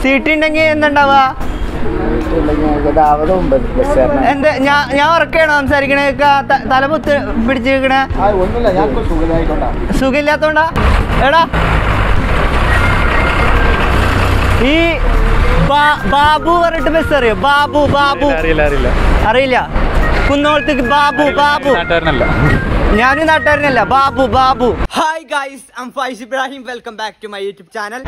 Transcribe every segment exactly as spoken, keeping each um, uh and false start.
Seat ഉണ്ടെങ്കിൽ എന്തുണ്ടാവുക? എന്താ ഞാൻ ഉറക്കാണോ സംസാരിക്കണേ? തലപുത്ത് പിടിച്ചിരിക്കണേ സുഖമില്ലാത്തോണ്ടാ? എടാ ഈ ബാബു പറഞ്ഞിട്ട് ബസ് അറിയോ? ബാബു ബാബു അറിയില്ല. കുന്നോളത്തേക്ക് ബാബു ബാബു ഞാനും നാട്ടുകാരനല്ല. Babu Babu. Hi guys, I am Faizibrahim. Welcome back to my YouTube channel.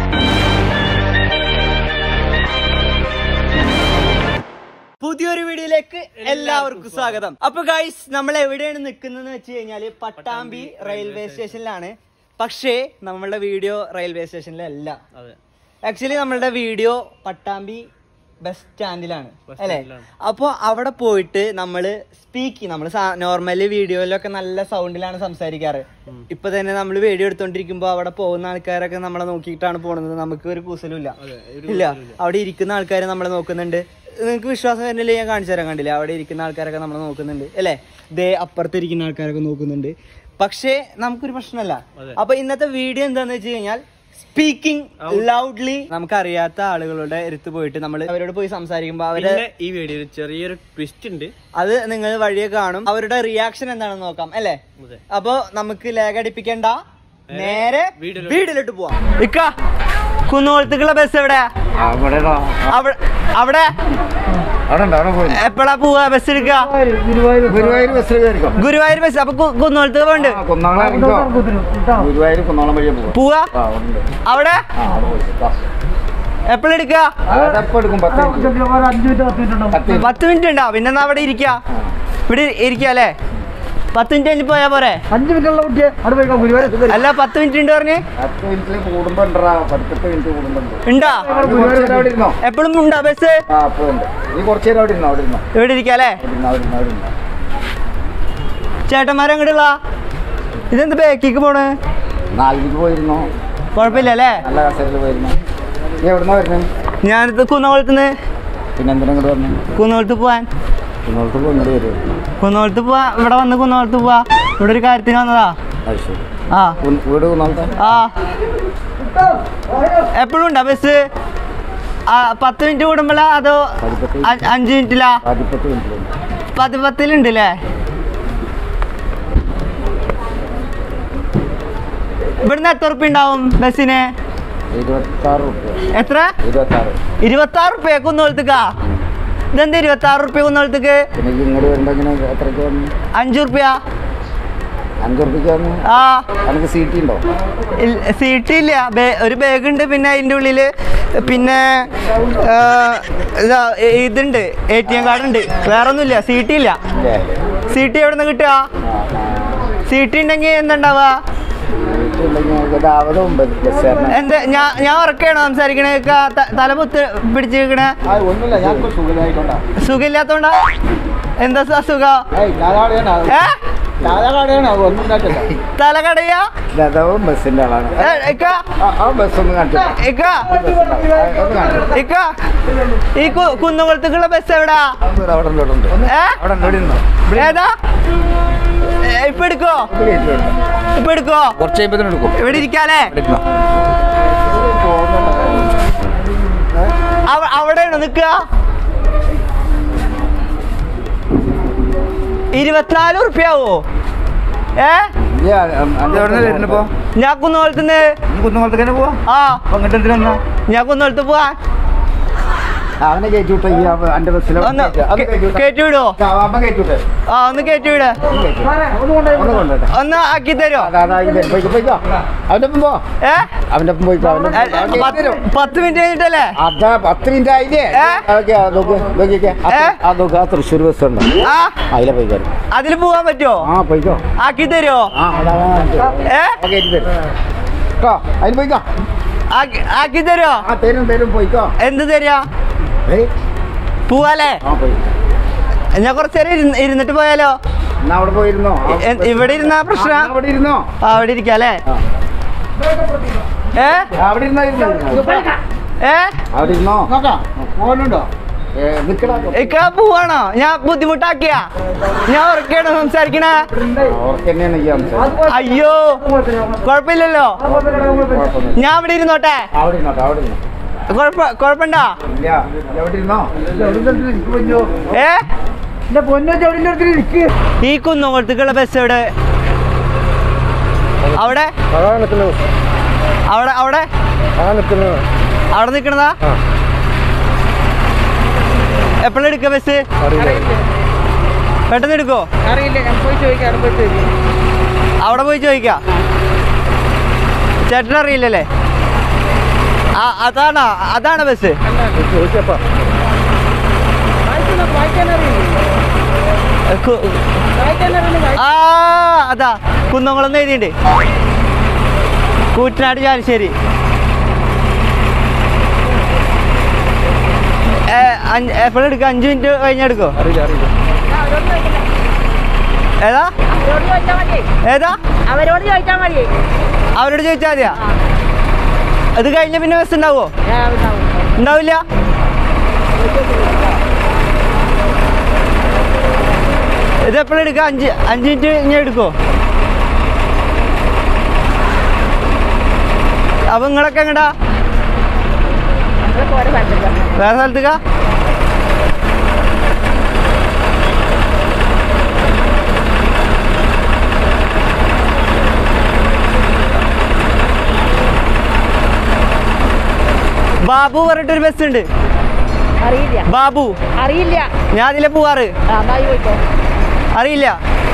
പുതിയൊരു വീഡിയോയിലേക്ക് എല്ലാവർക്കും സ്വാഗതം. അപ്പൊ ഗൈസ്, നമ്മൾ എവിടെയാണ് നിൽക്കുന്നതെന്ന് വെച്ച് കഴിഞ്ഞാല് പട്ടാമ്പി റെയിൽവേ സ്റ്റേഷനിലാണ്. പക്ഷേ നമ്മളുടെ വീഡിയോ റെയിൽവേ സ്റ്റേഷനിലല്ല. ആക്ച്വലി നമ്മളുടെ വീഡിയോ പട്ടാമ്പി ബസ് സ്റ്റാൻഡിലാണ് അല്ലേ? അപ്പോൾ അവിടെ പോയിട്ട് നമ്മള് സ്പീക്ക് നമ്മള് നോർമലി വീഡിയോയിലൊക്കെ നല്ല സൗണ്ടിലാണ് സംസാരിക്കാറ്. ഇപ്പൊ തന്നെ നമ്മൾ വീഡിയോ എടുത്തോണ്ടിരിക്കുമ്പോ അവിടെ പോകുന്ന ആൾക്കാരൊക്കെ നമ്മളെ നോക്കിയിട്ടാണ് പോണത്. നമുക്ക് ഒരു കൂസലും ഇല്ല ഇല്ല അവിടെ ഇരിക്കുന്ന ആൾക്കാർ നമ്മളെ നോക്കുന്നുണ്ട്. നിങ്ങൾക്ക് വിശ്വാസം വരുന്നില്ല, ഞാൻ കാണിച്ചു തരാൻ. കണ്ടില്ല, അവിടെ ഇരിക്കുന്ന ആൾക്കാരൊക്കെ നമ്മളെ നോക്കുന്നുണ്ട് അല്ലേ? ദേ അപ്പുറത്ത് ഇരിക്കുന്ന ആൾക്കാരൊക്കെ നോക്കുന്നുണ്ട്. പക്ഷേ നമുക്കൊരു പ്രശ്നമല്ല. അപ്പൊ ഇന്നത്തെ വീഡിയോ എന്താന്ന് വെച്ച് കഴിഞ്ഞാൽ സ്പീക്കിംഗ് ലൗഡ്ലി. നമുക്കറിയാത്ത ആളുകളുടെ അടുത്ത് പോയിട്ട് നമ്മൾ അവരോട് പോയി സംസാരിക്കുമ്പോൾ അവര് ഈ വീഡിയോയിൽ ചെറിയൊരു ട്വിസ്റ്റ് ഉണ്ട്, അത് നിങ്ങൾ വഴിയെ കാണും. അവരുടെ റിയാക്ഷൻ എന്താണെന്ന് നോക്കാം അല്ലേ? അപ്പൊ നമുക്ക് ലേഖ അടിപ്പിക്കണ്ട, നേരെ വീട്ടിലോട്ട് പോവാം. ഇക്ക, കുന്നോളത്തേക്കുള്ള ബസ് എവിടെ? അവിടെ എപ്പോഴാ പോവാ ബസ് എടുക്കുക? ഗുരുവായൂർ ബസ്. അപ്പൊ കുന്നോളത്തേക്ക് പോണ്ട് പോവാ? അവിടെ എപ്പോഴെടുക്ക? പത്ത് മിനിറ്റ് ഉണ്ടാവും. പിന്നെ അവിടെ ഇരിക്ക, ഇവിടെ ഇരിക്ക അല്ലേ? പത്ത് മിനിറ്റ് കഴിഞ്ഞ് പോയാ പോരെ? അഞ്ചു മിനിറ്റ് അല്ല, പത്ത് മിനിറ്റ് ഉണ്ട് പറഞ്ഞ് ഉണ്ടാ? എപ്പോഴും ഉണ്ടാ ബസ്? ഇവിടെ ഇരിക്കല്ലേ? ചേട്ടന്മാരെ അങ്ങോട്ടുള്ള ഇതെന്ത് ബാക്കിക്ക് പോണ്? കൊഴപ്പില്ല അല്ലേ? ഞാനിത് കുന്നോളത്തുനിന്ന്. കുന്നോളത്ത് പോവാൻ കുന്നോളത്ത് പോവാ. ഇവിടെ വന്ന് കുന്നോളത്ത് പോവാ. ഇവിടെ ഒരു കാര്യത്തിന് വന്നതാ. ആ ആ എപ്പോഴും ഉണ്ടാ ബസ്? പത്ത് മിനിറ്റ് കൂടുമ്പോഴാ അതോ അഞ്ചു മിനിറ്റിലാ? പത്ത് പത്തിലുണ്ടല്ലേ? ഇവിടുന്ന് എത്ര ഉറുപ്പ്യ ഉണ്ടാവും ബസ്സിന്? എത്ര? ഇരുപത്തി ആറ് റുപ്യ കുന്നോളത്തേക്കാ? ഇതെന്താ ഇരുപത്തി ആറ് റുപ്യ കുന്നോളത്തേക്ക്? അഞ്ചു റുപ്യ. ആ സീറ്റ് ഇല്ല, ഒരു ബാഗ് ഉണ്ട്. പിന്നെ അതിൻ്റെ ഉള്ളില് പിന്നെ ഇതുണ്ട്, എ ടി എം കാർഡ് ഉണ്ട്. വേറെ ഒന്നുമില്ല. സീറ്റ് ഇല്ല. സീറ്റ് എവിടെ നിന്ന് കിട്ടുക? സീറ്റ് ഉണ്ടെങ്കിൽ എന്തുണ്ടാവുക? എന്താ ഞാൻ ഉറക്കാണോ സംസാരിക്കണേ? തലപുത്ത് പിടിച്ചിരിക്കണേ സുഖമില്ലാത്തോണ്ടാ? എന്താ സുഖം? ഏ തലകടയാ? ഈ കുന്നകുളത്തേക്കുള്ള ബസ് എവിടാ? ഏതാ? ഇപ്പൊ എടുക്കോ? ഇപ്പൊ എടുക്കോ? ഇവിടെ ഇരിക്കാല്ലേ? അവിടെയാണോ നിക്കുക? ഇരുപത്തിനാല് ഉറുപ്പ്യാവോ? ഏ ഞാൻ കുന്നോളത്തുനിന്ന്. ആ ഞാൻ കുന്നോളത്ത് പോവാ. അവനെ കയറ്റിവിട്ടോ? കയറ്റി വിടോ? ആ ഒന്ന് കയറ്റി വിട. ഒന്ന് ആക്കി തരോ? അവന്റെ ഒപ്പം പോ. ഏ അവന്റെ ഒപ്പം പോയിക്കോ. പത്ത് മിനിറ്റ് കഴിഞ്ഞിട്ടല്ലേ? അതാ പത്ത് മിനിറ്റ് ആയില്ലേ? തൃശ്ശൂർ ബസ് ഉണ്ട്, അതിലെ പോയിക്കോ. അതില് പോവാൻ പറ്റുമോ? ആ പോയിക്കോ. ആക്കി തരുമോ? ഏ കയറ്റി തരും കേട്ടോ. അതിൽ പോയിക്കോ. ആക്കി തരുമോ? ആ തരും തരും പോയിക്കോ. എന്ത് തരാ? പോവാലേ? ഞാൻ കുറച്ചേരം ഇരുന്നിട്ട് പോയാലോ? അവിടെ പോയിരുന്നോ? ഇവിടെ ഇരുന്ന പ്രശ്നം. അവിടെ ഇരുന്നോ? അവിടെ ഇരിക്കാല്ലേ? ഏ അവിടെ ഇരുന്നോ? ഏ അവിടെ ഇരുന്നോ? പോകാനുണ്ടോ? ഇക്ക പോവാണോ? ഞാൻ ബുദ്ധിമുട്ടാക്കിയാ? ഞാൻ ഉറക്കാണോ സംസാരിക്കണേ? അയ്യോ കുഴപ്പമില്ലല്ലോ. ഞാൻ അവിടെ ഇരുന്നോട്ടെ? കുഴപ്പമുണ്ടോ? ഏ ഈ കുന്നോളത്തേക്കുള്ള ബസ് എവിടെ? അവിടെ അവിടെ അവിടെ അവിടെ നിക്കണതാ? എപ്പോഴും എടുക്ക ബസ്? പെട്ടെന്ന് എടുക്കോ? അവിടെ പോയി ചോദിക്കാം. ചേട്ടൻ അറിയില്ലല്ലേ? ആ അതാണോ? അതാണ് ബസ്? ആ അതാ കുന്നംകുളം എഴുതിണ്ട്. കൂറ്റനാട് ചാലിശ്ശേരി. എപ്പോഴും എടുക്കുക? അഞ്ചു മിനിറ്റ് കഴിഞ്ഞെടുക്കോ? ഏതാ ഏതാ അവരോട് ചോദിച്ചാൽ മതി. അവരോട് ചോദിച്ചാൽ മതിയാ? അത് കഴിഞ്ഞ പിന്നെ ബസ് ഉണ്ടാവോ? ഉണ്ടാവില്ല. ഇത് എപ്പോഴും എടുക്കുക? അഞ്ച് അഞ്ച് മിനിറ്റ് ഇങ്ങനെ എടുക്കോ? അപ്പൊ നിങ്ങളൊക്കെ എങ്ങടാ? വേറെ സ്ഥലത്തേക്ക? ബാബു പറഞ്ഞിട്ടൊരു ബസ് ഉണ്ട്. ബാബു അറിയില്ല. ഞാൻ അതിലെ പോവാറ്. അറിയില്ല.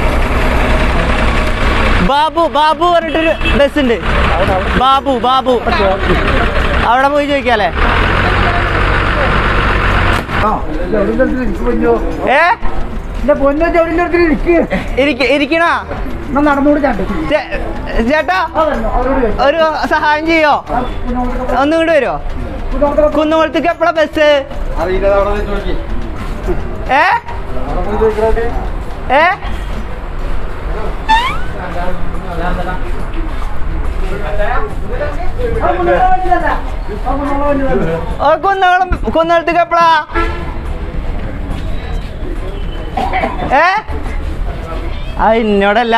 ബാബു ബാബു പറഞ്ഞിട്ടൊരു ബസ് ഉണ്ട്. ബാബു ബാബു അവിടെ പോയി ചോദിക്കാല്ലേ? ഏ ഇരിക്കണ ചേട്ടാ, ഒരു സഹായം ചെയ്യോ? ഒന്നും ഇങ്ങോട്ട് വരുമോ? കുന്നംകുളത്തേക്ക് എപ്പോഴാ ബസ്? ഏ ഏ കുന്നംകുളം കുന്നംകുളത്തേക്ക് എപ്പോഴാ? ഏ ആ എന്നോടല്ല,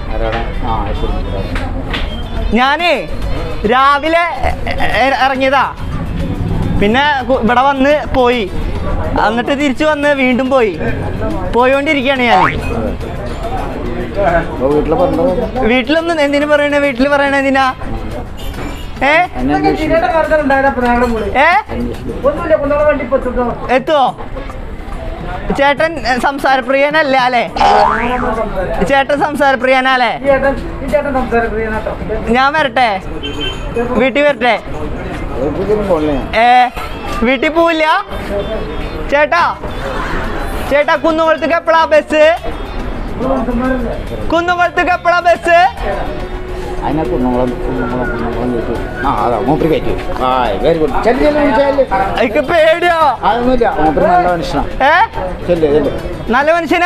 ഞാനേ രാവിലെ ഇറങ്ങിയതാ. പിന്നെ ഇവിടെ വന്ന് പോയി, എന്നിട്ട് തിരിച്ചു വന്ന് വീണ്ടും പോയി പോയോണ്ടിരിക്കുകയാണ് ഞാൻ. വീട്ടിലൊന്നും എന്തിനു പറയണേ? വീട്ടില് പറയണ എന്തിനാ? ഏ എത്തുവോ? ചേട്ടൻ സംസാരപ്രിയനല്ലേ അല്ലേ? ചേട്ടൻ സംസാരപ്രിയനല്ലേ? ഞാൻ വരട്ടെ? വീട്ടിൽ വരട്ടെ? ഏ വീട്ടിൽ പോവില്ല ചേട്ടാ? ചേട്ടാ കുന്നംകുളത്തേക്ക് എപ്പോഴാ ബസ്? കുന്നംകുളത്തേക്ക് എപ്പോഴാ ബസ്? എനിക്ക് പേടിയോ? നല്ല മനുഷ്യനാ?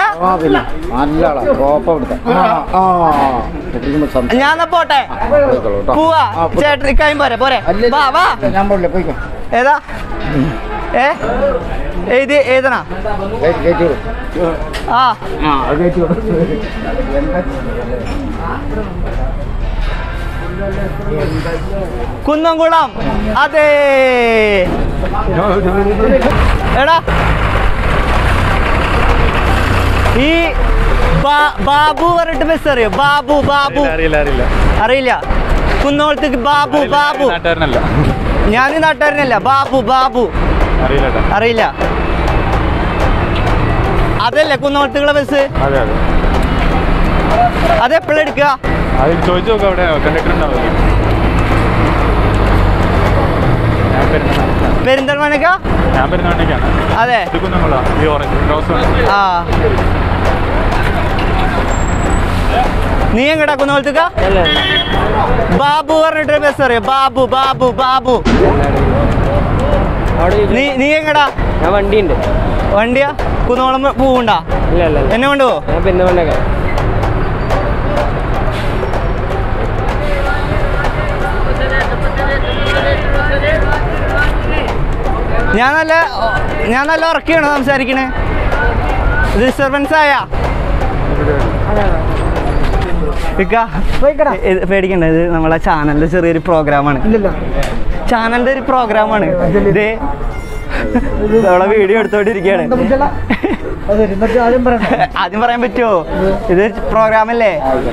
ഞാൻ പോട്ടെ, പോവാ. ചേട്ടൻ ഇക്കായും പോരെ? പോരെ വാ വാ. ഏതാ? ഏ ഏത് ഏതണാ? ആ കുന്നംകുളം. അതെ എടാ, ഈ ബാബു പറഞ്ഞിട്ട് ബസ് അറിയോ? ബാബു ബാബു അറിയില്ല. കുന്നംകുളത്തേക്ക് ബാബു ബാബു. ഞാൻ നാട്ടുകാരനല്ല. ബാബു ബാബു അറിയില്ല. അതല്ലേ കുന്നംകുളത്തേക്കുള്ള ബസ്? അതെപ്പോഴും എടുക്കുക? പെരിന്തൽമണ്ണക്കാ? അതെ. ആ നീ എങ്ങടാ? കുന്നംകുളത്തേക്കാ? ബാബു പറഞ്ഞിട്ടൊരു ബസ് അറിയോ? ബാബു ബാബു ബാബു. നീ നീ എങ്ങടാ? ഞാൻ വണ്ടിയുണ്ട്. വണ്ടിയാ? കുന്നംകുളം പോവുണ്ടാ? എന്നെ കൊണ്ടുപോ. ഞാൻ നല്ല ഞാൻ നല്ല ഉറക്കിയാണോ സംസാരിക്കണേ? ഡിസ്റ്റർബൻസ് ആയാ? പേടിക്കണ്ട, ഇത് നമ്മളെ ചാനലിന്റെ ചെറിയൊരു പ്രോഗ്രാമാണ്. ചാനലിന്റെ ഒരു പ്രോഗ്രാമാണ് ഇതേ നമ്മളെ വീഡിയോ എടുത്തോണ്ടിരിക്കുകയാണ്. ആദ്യം പറയാൻ പറ്റുമോ? ഇത് പ്രോഗ്രാം അല്ലേ?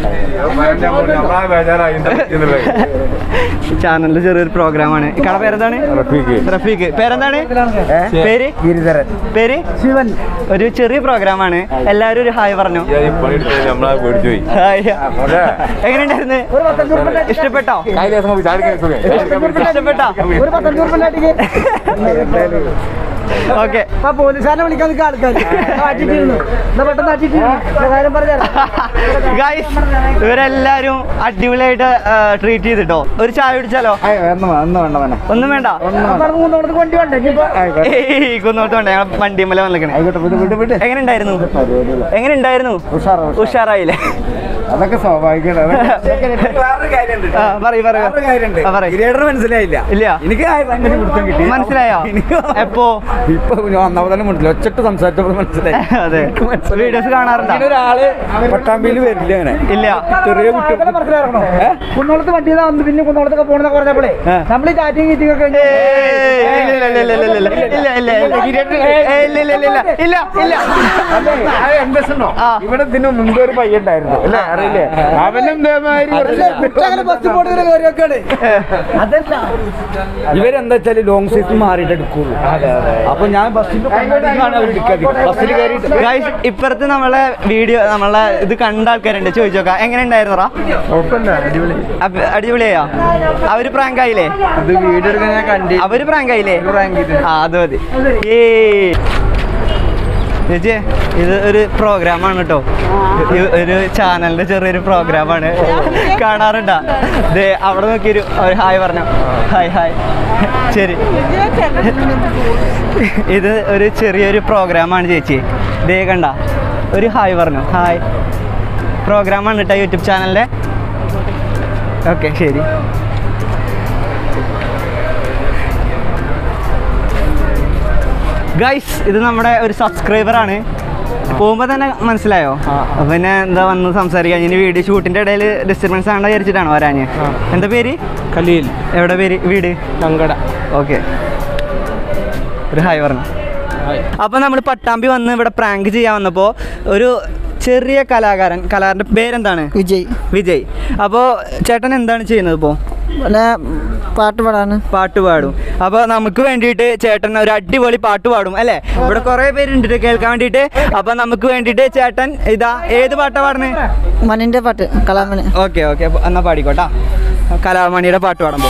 ചാനലിന്റെ ചെറിയൊരു പ്രോഗ്രാമാണ്. ഇക്കാടെ പേരെന്താണ്? റഫീഖ്. പേരെന്താണ്? പേര് പേര് ശിവൻ. ഒരു ചെറിയ പ്രോഗ്രാമാണ്. എല്ലാവരും ഒരു ഹായ് പറഞ്ഞു. എങ്ങനെയുണ്ടായിരുന്നു? ഇഷ്ടപ്പെട്ടോ? ഇഷ്ടപ്പെട്ടോ? ഓക്കെ. പോലീസുകാരെ വിളിക്കാൻ ആൾക്കാർ ഇവരെല്ലാരും അടിപൊളിയായിട്ട് ട്രീറ്റ് ചെയ്തിട്ടോ. ഒരു ചായ കുടിച്ചാലോ? ഒന്നും വേണ്ട. കുന്നോട്ട് വേണ്ട. ഞങ്ങൾ വണ്ടിമല വന്നിരിക്കണേ. എങ്ങനെ ഉണ്ടായിരുന്നു? എങ്ങനെ ഉണ്ടായിരുന്നു? ഉഷാറായില്ലേ? അതൊക്കെ സ്വാഭാവികമാണ്. മനസ്സിലായില്ല. ഇല്ല, എനിക്ക് മനസ്സിലായോ? എപ്പോ? ഇപ്പൊ ഒന്നാമതന്നെ മനസ്സിലായി. ഒച്ചട്ട് സംസാരിച്ചപ്പോൾ മനസ്സിലായി. അതെ, വീഡിയോസ് കാണാറുണ്ട്. ഒരാള് പട്ടാമ്പിയിൽ വരില്ല അങ്ങനെ. ഇല്ല, ചെറിയ കുട്ടികളെ മനസ്സിലാക്കണോ? കുന്നോളത്ത് വണ്ടി വന്ന് പിന്നെ കുന്നോളത്തൊക്കെ പോണെന്ന് പറഞ്ഞപ്പോഴേ നമ്മൾ ചാറ്റിങ് മീറ്റിംഗ് ഒക്കെ ഇവിടെ ഇതിന് മുമ്പ് ഒരു പയ്യ ഉണ്ടായിരുന്നു അല്ലേ? അറിയില്ലേ? അവനും ഇവരെന്താ വെച്ചാല് ലോങ് സീറ്റ് മാറിയിട്ട് എടുക്കുള്ളൂ. അപ്പൊ ഞാൻ ബസ്സിന്റെ ഇപ്പുറത്ത് നമ്മളെ വീഡിയോ നമ്മളെ ഇത് കണ്ട ആൾക്കാരുണ്ട്. ചോദിച്ചോക്കാം എങ്ങനെ ഉണ്ടായിരുന്നോ? അടിപൊളിയായോ? അവര് പ്രാങ്ക് ആയില്ലേ? വീഡിയോ എടുക്കാൻ ഞാൻ കണ്ടി. അവര് പ്രാങ്ക് ആയില്ലേ? ആ, അത് മതി. ഏ ചേച്ചി, ഇത് ഒരു പ്രോഗ്രാമാണ് കേട്ടോ. ഒരു ചാനലിന്റെ ചെറിയൊരു പ്രോഗ്രാമാണ്. കാണാറുണ്ടാ? ദേ അവിടെ നോക്കിയൊരു ഹായ് പറഞ്ഞു. Hi hi. ശരി, ഇത് ഒരു ചെറിയൊരു പ്രോഗ്രാമാണ് ചേച്ചി. ദേ കണ്ട ഒരു ഹായ് പറഞ്ഞു. ഹായ്. പ്രോഗ്രാമാണ് കേട്ടോ യൂട്യൂബ് ചാനലിൻ്റെ. ഓക്കെ, ശരി. ഗൈസ്, ഇത് നമ്മുടെ ഒരു സബ്സ്ക്രൈബറാണ്. പോകുമ്പോൾ തന്നെ മനസ്സിലായോ? പിന്നെ എന്താ വന്ന് സംസാരിക്കാൻ? ഇനി വീഡിയോ ഷൂട്ടിൻ്റെ ഇടയിൽ ഡിസ്റ്റർബൻസ് ആണെന്ന് വിചാരിച്ചിട്ടാണോ വരാഞ്ഞ്? എന്താ പേര്? ഖലീൽ. എവിടെ പേര്? വീട്? കങ്കട. ഓക്കെ, ഒരു ഹായ് പറഞ്ഞു. അപ്പോൾ നമ്മൾ പട്ടാമ്പി വന്ന് ഇവിടെ പ്രാങ്ക് ചെയ്യാൻ വന്നപ്പോൾ ഒരു ചെറിയ കലാകാരൻ, കലാകാരൻ്റെ പേരെന്താണ്? വിജയ്. വിജയ്. അപ്പോൾ ചേട്ടൻ എന്താണ് ചെയ്യുന്നത് ഇപ്പോൾ? പാട്ട് പാടാണ്. പാട്ട് പാടും. അപ്പോൾ നമുക്ക് വേണ്ടിയിട്ട് ചേട്ടൻ ഒരു അടിപൊളി പാട്ട് പാടും അല്ലേ? ഇവിടെ കുറേ പേരുണ്ട് കേൾക്കാൻ വേണ്ടിയിട്ട്. അപ്പോൾ നമുക്ക് വേണ്ടിയിട്ട് ചേട്ടൻ ഇതാ ഏത് പാട്ടാ പാടുന്നത്? മണിന്റെ പാട്ട്, കലാമണി. ഓക്കെ ഓക്കെ, എന്നാ പാടിക്കോട്ടാ. കലാമണിയുടെ പാട്ട് പാടുമ്പോൾ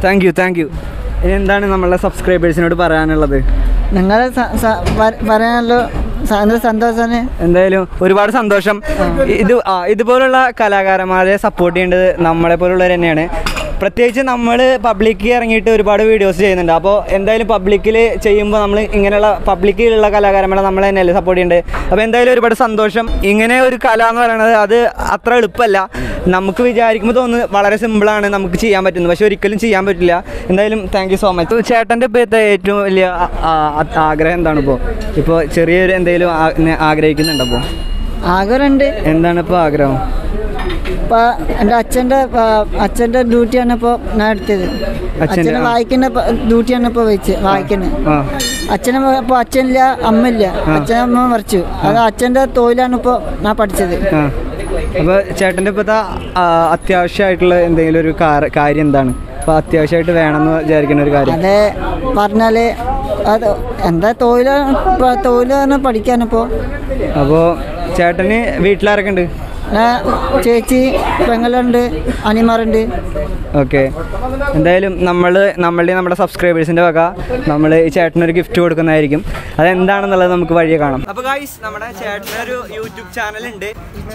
താങ്ക് യു താങ്ക് യു. ഇനി എന്താണ് നമ്മളെ സബ്സ്ക്രൈബേഴ്സിനോട് പറയാനുള്ളത്? നിങ്ങൾ പറയാനല്ലോ സന്തോഷമാണ്. എന്തായാലും ഒരുപാട് സന്തോഷം. ഇത് ഇതുപോലുള്ള കലാകാരന്മാരെ സപ്പോർട്ട് ചെയ്യേണ്ടത് നമ്മളെ പോലുള്ളവർ തന്നെയാണ്. പ്രത്യേകിച്ച് നമ്മൾ പബ്ലിക്കിൽ ഇറങ്ങിയിട്ട് ഒരുപാട് വീഡിയോസ് ചെയ്യുന്നുണ്ട്. അപ്പോൾ എന്തായാലും പബ്ലിക്കിൽ ചെയ്യുമ്പോൾ നമ്മൾ ഇങ്ങനെയുള്ള പബ്ലിക്കിലുള്ള കലാകാരന്മാരെ നമ്മൾ തന്നെയല്ലേ സപ്പോർട്ട് ചെയ്യേണ്ടത്. അപ്പോൾ എന്തായാലും ഒരുപാട് സന്തോഷം. ഇങ്ങനെ ഒരു കല എന്ന് പറയുന്നത് അത് അത്ര എളുപ്പമല്ല. നമുക്ക് വിചാരിക്കുമ്പോൾ തോന്നുന്നു വളരെ സിമ്പിളാണ് നമുക്ക് ചെയ്യാൻ പറ്റുന്നത്, പക്ഷെ ഒരിക്കലും ചെയ്യാൻ പറ്റില്ല. എന്തായാലും താങ്ക് യു സോ മച്ച്. ചേട്ടൻ്റെ ഇപ്പോഴത്തെ ഏറ്റവും വലിയ ആഗ്രഹം എന്താണ്? ഇപ്പോൾ ഇപ്പോൾ ചെറിയൊരു എന്തെങ്കിലും ആഗ്രഹിക്കുന്നുണ്ട്? അപ്പോൾ ആഗ്രഹമുണ്ട്. എന്താണ് ഇപ്പോൾ ആഗ്രഹം? ഇപ്പോൾ എൻ്റെ അച്ഛൻ്റെ അച്ഛൻ്റെ ഡ്യൂട്ടിയാണ് ഇപ്പോൾ ഞാൻ എടുത്തത്. അച്ഛനെ വായിക്കുന്ന ഡ്യൂട്ടിയാണ് ഇപ്പോൾ വെച്ച് വായിക്കുന്നത്. അച്ഛനെ ഇപ്പോൾ അച്ഛനില്ല, അമ്മയില്ല, അച്ഛനമ്മ മറിച്ചു. അത് അച്ഛൻ്റെ തൊഴിലാണ് ഇപ്പോൾ ഞാൻ പഠിച്ചത്. അപ്പോൾ ചേട്ടൻ്റെ ഇപ്പോഴത്തെ അത്യാവശ്യമായിട്ടുള്ള എന്തെങ്കിലും ഒരു കാര്യം എന്താണ്? അപ്പോൾ അത്യാവശ്യമായിട്ട് വേണമെന്ന് വിചാരിക്കുന്ന ഒരു കാര്യം അതെ പറഞ്ഞാൽ അത് എന്താ തൊഴിലാണ് തൊഴിലാണ് പഠിക്കാനിപ്പോൾ. അപ്പോൾ ചേട്ടന് വീട്ടിലാരൊക്കെ ഉണ്ട്? ചേച്ചി പെങ്ങളുണ്ട്, അനിമാറുണ്ട്. ഓക്കെ. എന്തായാലും നമ്മൾ നമ്മളുടെ നമ്മുടെ സബ്സ്ക്രൈബേഴ്സിൻ്റെ വക നമ്മൾ ഈ ചേട്ടനൊരു ഗിഫ്റ്റ് കൊടുക്കുന്നതായിരിക്കും. അതെന്താണെന്നുള്ളത് നമുക്ക് വഴിയെ കാണാം. അപ്പോൾ ഗൈസ്, നമ്മുടെ ചേട്ടനൊരു യൂട്യൂബ് ചാനലുണ്ട്.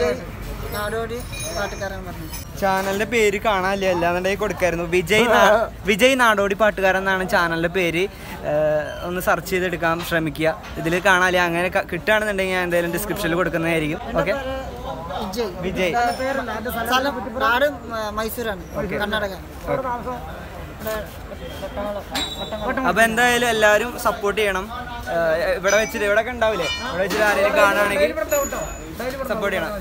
ചാനലിന്റെ പേര് കാണാനില്ല, അല്ലാന്നുണ്ടെങ്കിൽ കൊടുക്കായിരുന്നു. വിജയ് വിജയ് നാടോടി പാട്ടുകാരൻ എന്നാണ് ചാനലിന്റെ പേര്. ഒന്ന് സെർച്ച് ചെയ്തെടുക്കാൻ ശ്രമിക്കുക. ഇതിൽ കാണാനില്ല. അങ്ങനെ കിട്ടുകയാണെന്നുണ്ടെങ്കിൽ ഞാൻ എന്തായാലും ഡിസ്ക്രിപ്ഷനിൽ കൊടുക്കുന്നതായിരിക്കും. ഓക്കെ. വിജയ് നാട് മൈസൂരാണ്, കർണാടക. അപ്പൊ എന്തായാലും എല്ലാവരും സപ്പോർട്ട് ചെയ്യണം. ഇവിടെ വെച്ചിട്ട് ഇവിടെ ഒക്കെ ഉണ്ടാവില്ലേ, ഇവിടെ വെച്ചിട്ട് ആരെങ്കിലും കാണുകയാണെങ്കിൽ സപ്പോർട്ട് ചെയ്യണം.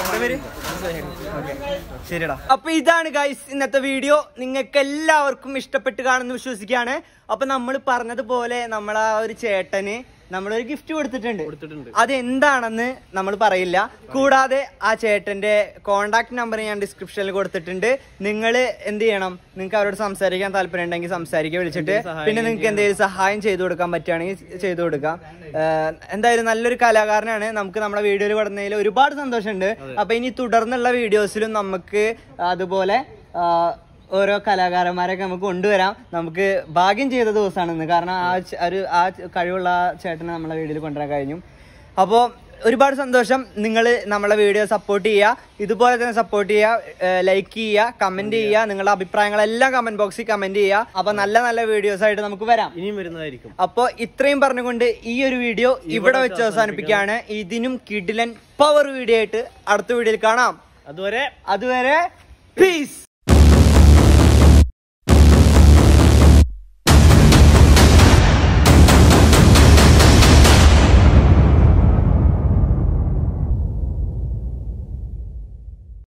ശരിടാ. അപ്പൊ ഇതാണ് ഗൈസ് ഇന്നത്തെ വീഡിയോ. നിങ്ങൾക്ക് എല്ലാവർക്കും ഇഷ്ടപ്പെട്ട് കാണുമെന്ന് വിശ്വസിക്കുകയാണ്. അപ്പൊ നമ്മൾ പറഞ്ഞതുപോലെ നമ്മൾ ആ ഒരു ചേട്ടന് നമ്മളൊരു ഗിഫ്റ്റ് കൊടുത്തിട്ടുണ്ട്. അതെന്താണെന്ന് നമ്മൾ പറയില്ല. കൂടാതെ ആ ചേട്ടന്റെ കോണ്ടാക്ട് നമ്പർ ഞാൻ ഡിസ്ക്രിപ്ഷനിൽ കൊടുത്തിട്ടുണ്ട്. നിങ്ങൾ എന്ത് ചെയ്യണം? നിങ്ങൾക്ക് അവരോട് സംസാരിക്കാൻ താല്പര്യം ഉണ്ടെങ്കിൽ സംസാരിക്കുക, വിളിച്ചിട്ട്. പിന്നെ നിങ്ങൾക്ക് എന്തെങ്കിലും സഹായം ചെയ്തു കൊടുക്കാൻ പറ്റുകയാണെങ്കിൽ ചെയ്തു കൊടുക്കാം. എന്തായാലും നല്ലൊരു കലാകാരനാണ്. നമുക്ക് നമ്മുടെ വീഡിയോയിൽ കൊടുക്കുന്നതിൽ ഒരുപാട് സന്തോഷമുണ്ട്. അപ്പൊ ഇനി തുടർന്നുള്ള വീഡിയോസിലും നമുക്ക് അതുപോലെ ഓരോ കലാകാരന്മാരൊക്കെ നമുക്ക് കൊണ്ടുവരാം. നമുക്ക് ഭാഗ്യം ചെയ്ത ദിവസമാണെന്ന്. കാരണം ആ ഒരു ആ കഴിവുള്ള ആ ചേട്ടനെ നമ്മളെ വീഡിയോയിൽ കൊണ്ടുവരാൻ കഴിഞ്ഞു. അപ്പോൾ ഒരുപാട് സന്തോഷം. നിങ്ങൾ നമ്മളെ വീഡിയോ സപ്പോർട്ട് ചെയ്യുക, ഇതുപോലെ തന്നെ സപ്പോർട്ട് ചെയ്യുക, ലൈക്ക് ചെയ്യുക, കമന്റ് ചെയ്യുക. നിങ്ങളുടെ അഭിപ്രായങ്ങളെല്ലാം കമന്റ് ബോക്സിൽ കമന്റ് ചെയ്യുക. അപ്പോൾ നല്ല നല്ല വീഡിയോസ് ആയിട്ട് നമുക്ക് വരാം, ഇനിയും വരുന്നതായിരിക്കും. അപ്പോൾ ഇത്രയും പറഞ്ഞുകൊണ്ട് ഈ ഒരു വീഡിയോ ഇവിടെ വെച്ച് അവസാനിപ്പിക്കുകയാണ്. ഇതിനും കിഡിലൻ പവർ വീഡിയോ ആയിട്ട് അടുത്ത വീഡിയോയിൽ കാണാം. അതുവരെ അതുവരെ പീസ്.